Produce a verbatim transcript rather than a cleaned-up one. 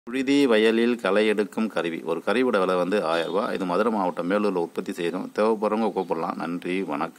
புழுதி வயலில் களை எடுக்கும் கருவி. ஒரு கருவியோட விலை வந்து ஆயிரம் ரூபாய். இது மதுரை மாவட்டம் மேலூரில் உற்பத்தி செய்கிறோம். தேவைப்படுறவங்க கூப்பிடலாம். நன்றி, வணக்கம்.